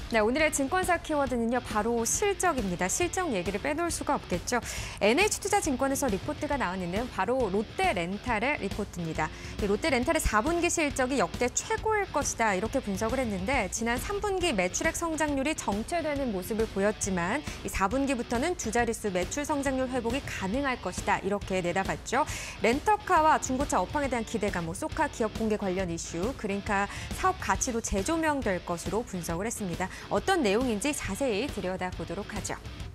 네, 오늘의 증권사 키워드는요, 바로 실적입니다. 실적 얘기를 빼놓을 수가 없겠죠. NH투자증권에서 리포트가 나오는 바로 롯데렌탈의 리포트입니다. 롯데렌탈의 4분기 실적이 역대 최고일 것이다, 이렇게 분석을 했는데 지난 3분기 매출액 성장률이 정체되는 모습을 보였지만 이 4분기부터는 두 자릿수 매출 성장률 회복이 가능할 것이다, 이렇게 내다봤죠. 렌터카와 중고차 업황에 대한 기대감, 소카 기업 공개 관련 이슈, 그린카 사업 가치도 재조명될 것으로 분석을 했습니다. 어떤 내용인지 자세히 들여다보도록 하죠.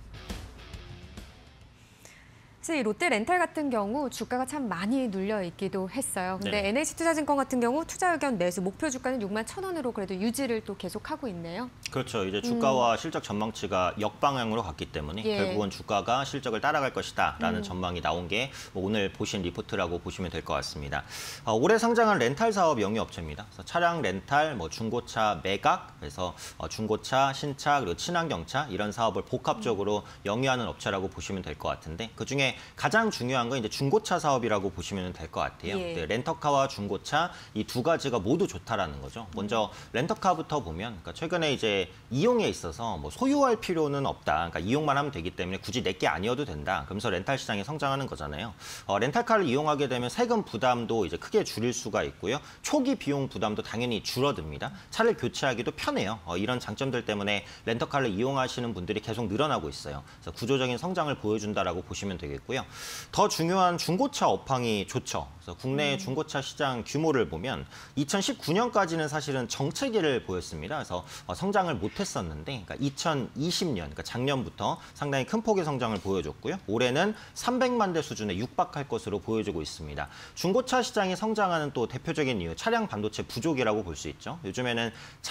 이 롯데렌탈 같은 경우 주가가 참 많이 눌려 있기도 했어요. 근데 네. NH투자증권 같은 경우 투자 의견 매수 목표 주가는 61,000원으로 그래도 유지를 또 계속하고 있네요. 그렇죠. 이제 주가와 실적 전망치가 역방향으로 갔기 때문에 결국은 주가가 실적을 따라갈 것이다라는 전망이 나온 게 오늘 보신 리포트라고 보시면 될 것 같습니다. 올해 상장한 렌탈 사업 영위업체입니다. 그래서 차량 렌탈, 중고차 매각, 그래서 중고차, 신차, 그리고 친환경차 이런 사업을 복합적으로 영위하는 업체라고 보시면 될 것 같은데 그중에 가장 중요한 건 이제 중고차 사업이라고 보시면 될 것 같아요. 네, 렌터카와 중고차 이 두 가지가 모두 좋다라는 거죠. 먼저 렌터카부터 보면 그러니까 최근에 이제 이용에 있어서 소유할 필요는 없다. 그러니까 이용만 하면 되기 때문에 굳이 내게 아니어도 된다. 그러면서 렌탈 시장이 성장하는 거잖아요. 렌탈카를 이용하게 되면 세금 부담도 이제 크게 줄일 수가 있고요. 초기 비용 부담도 당연히 줄어듭니다. 차를 교체하기도 편해요. 이런 장점들 때문에 렌터카를 이용하시는 분들이 계속 늘어나고 있어요. 그래서 구조적인 성장을 보여준다라고 보시면 되겠고요. 더 중요한 중고차 업황이 좋죠. 그래서 국내 중고차 시장 규모를 보면 2019년까지는 사실은 정체기를 보였습니다. 그래서 성장을 못했었는데, 그러니까 2020년, 그러니까 작년부터 상당히 큰 폭의 성장을 보여줬고요. 올해는 300만 대 수준에 육박할 것으로 보여지고 있습니다. 중고차 시장이 성장하는 또 대표적인 이유, 차량 반도체 부족이라고 볼 수 있죠. 요즘에는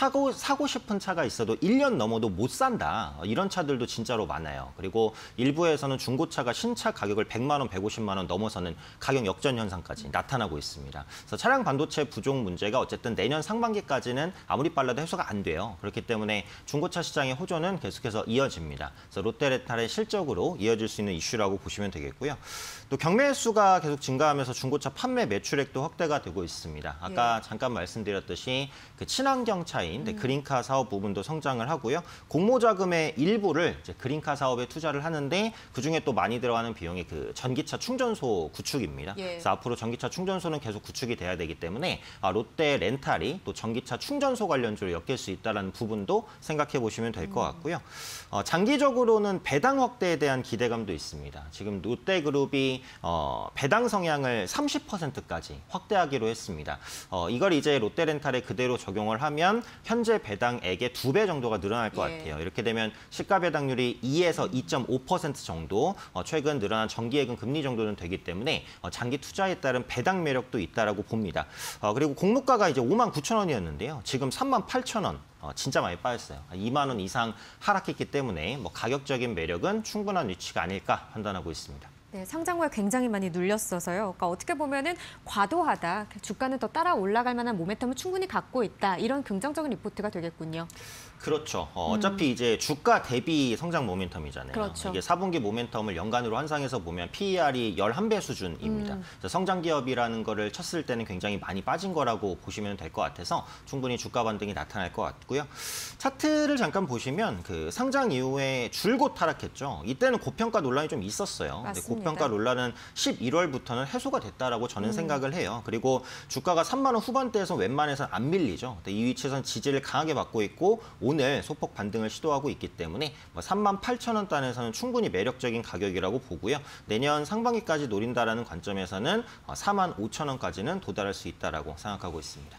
사고 싶은 차가 있어도 1년 넘어도 못 산다. 이런 차들도 진짜로 많아요. 그리고 일부에서는 중고차가 신차 가격을 100만 원, 150만 원 넘어서는 가격 역전 현상까지 나타나고 있습니다. 그래서 차량 반도체 부족 문제가 어쨌든 내년 상반기까지는 아무리 빨라도 해소가 안 돼요. 그렇기 때문에 중고차 시장의 호조는 계속해서 이어집니다. 그래서 롯데렌탈의 실적으로 이어질 수 있는 이슈라고 보시면 되겠고요. 또 경매 수가 계속 증가하면서 중고차 판매 매출액도 확대가 되고 있습니다. 아까 잠깐 말씀드렸듯이 그 친환경 차인 그린카 사업 부분도 성장을 하고요. 공모자금의 일부를 이제 그린카 사업에 투자를 하는데 그중에 또 많이 들어가는 비용이 그 전기차 충전소 구축입니다. 그래서 앞으로 전기차 충전소는 계속 구축이 돼야 되기 때문에 롯데렌탈이 또 전기차 충전소 관련주를 엮일 수 있다는 부분도 생각해 보시면 될 것 같고요. 장기적으로는 배당 확대에 대한 기대감도 있습니다. 지금 롯데그룹이 배당 성향을 30%까지 확대하기로 했습니다. 이걸 이제 롯데렌탈에 그대로 적용을 하면 현재 배당액의 2배 정도가 늘어날 것 같아요. 이렇게 되면 시가 배당률이 2에서 2.5% 정도 최근 늘어난 정기예금 금리 정도는 되기 때문에 장기 투자에 따른 배당 매력도 있다라고 봅니다. 그리고 공모가가 이제 59,000원이었는데요. 지금 38,000원. 진짜 많이 빠졌어요. 2만 원 이상 하락했기 때문에 가격적인 매력은 충분한 위치가 아닐까 판단하고 있습니다. 네, 상장후에 굉장히 많이 눌렸어서요. 그러니까 어떻게 보면은 과도하다. 주가는 더 따라 올라갈 만한 모멘텀을 충분히 갖고 있다. 이런 긍정적인 리포트가 되겠군요. 그렇죠. 어차피 이제 주가 대비 성장 모멘텀이잖아요. 그렇죠. 이게 4분기 모멘텀을 연간으로 환산해서 보면 PER이 11배 수준입니다. 그래서 성장 기업이라는 거를 쳤을 때는 굉장히 많이 빠진 거라고 보시면 될 것 같아서 충분히 주가 반등이 나타날 것 같고요. 차트를 잠깐 보시면 그 상장 이후에 줄곧 하락했죠. 이때는 고평가 논란이 좀 있었어요. 근데 고평가 논란은 11월부터는 해소가 됐다라고 저는 생각을 해요. 그리고 주가가 3만 원 후반대에서 웬만해서 안 밀리죠. 근데 이 위치에서는 지지를 강하게 받고 있고 오늘 소폭 반등을 시도하고 있기 때문에 38,000원 단에서는 충분히 매력적인 가격이라고 보고요. 내년 상반기까지 노린다라는 관점에서는 45,000원까지는 도달할 수 있다라고 생각하고 있습니다.